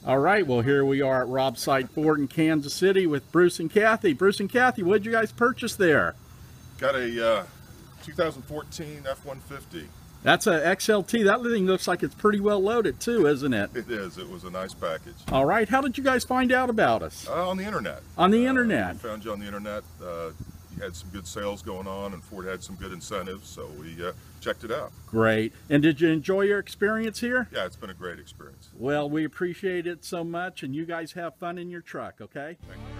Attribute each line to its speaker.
Speaker 1: All right, well, here we are at Robside Ford in Kansas City with Bruce and Kathy. Bruce and Kathy, what did you guys purchase there?
Speaker 2: Got a 2014 F150.
Speaker 1: That's a XLT. That thing looks like it's pretty well loaded too, isn't it?
Speaker 2: It is. It was a nice package.
Speaker 1: All right, how did you guys find out about us?
Speaker 2: On the internet.
Speaker 1: On the internet.
Speaker 2: We found you on the internet. You had some good sales going on, and Ford had some good incentives, so we checked it out.
Speaker 1: Great. And did you enjoy your experience here?
Speaker 2: Yeah, it's been a great experience.
Speaker 1: Well, we appreciate it so much, and you guys have fun in your truck, okay?
Speaker 2: Thank you.